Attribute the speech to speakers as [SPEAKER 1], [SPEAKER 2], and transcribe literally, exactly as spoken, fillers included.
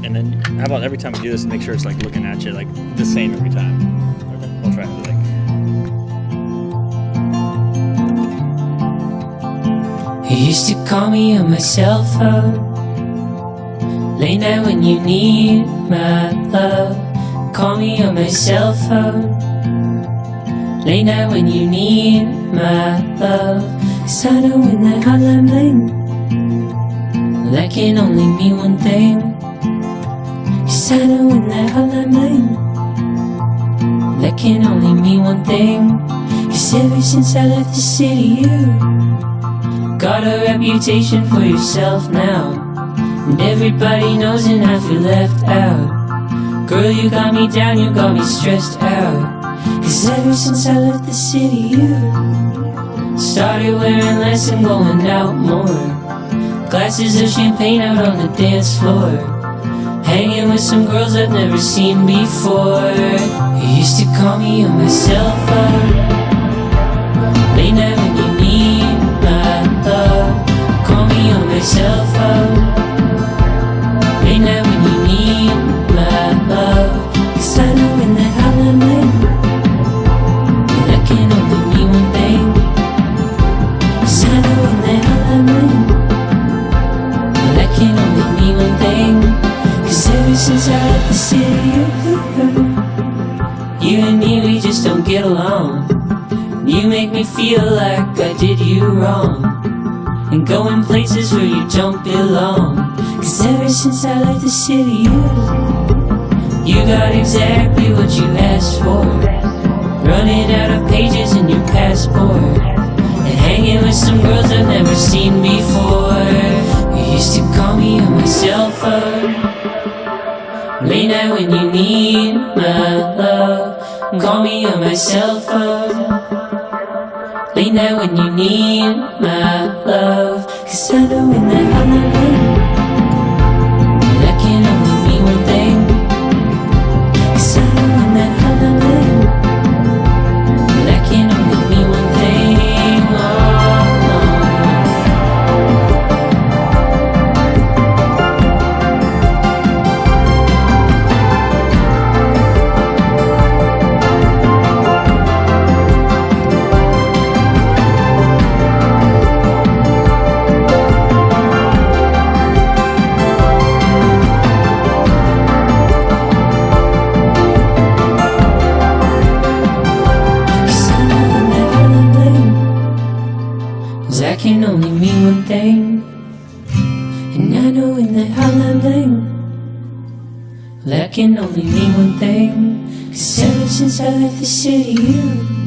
[SPEAKER 1] And then how about every time we do this, make sure it's like looking at you like the same every time. Okay. We'll try to like.
[SPEAKER 2] You used to call me on my cell phone late night when you need my love. Call me on my cell phone late night when you need my love. 'Cause I know when that hotline bling, that can only mean one thing. 'Cause I know when that hotline bling, that can only mean one thing. 'Cause ever since I left the city, you got a reputation for yourself now, and everybody knows and I feel left out. Girl, you got me down, you got me stressed out. 'Cause ever since I left the city, you started wearing less and going out more. Glasses of champagne out on the dance floor, hanging with some girls I've never seen before. You used to call me on my cell phone late night when you need my love. Call me on my cell phone late night when you need my love. 'Cause I know when that hotline bling, that can only mean one thing. 'Cause I know when that hotline bling, that can only mean one thing. 'Cause ever since I left the city, you and me, we just don't get along. You make me feel like I did you wrong, and going places where you don't belong. 'Cause ever since I left the city, you, you got exactly what you asked for. Running out of pages in your passport, and hanging with some girls I've never seen before. You used to call me on my cell phone late night when you need my love. Call me on my cell phone late night when you need my love. 'Cause I know when that hotline bling, that can only mean one thing. 'Cause I know when that hotline bling, that can only mean one thing. Oh, oh, that can only mean one thing. And I know when that hotline bling, that can only mean one thing. 'Cause ever since I left the city, you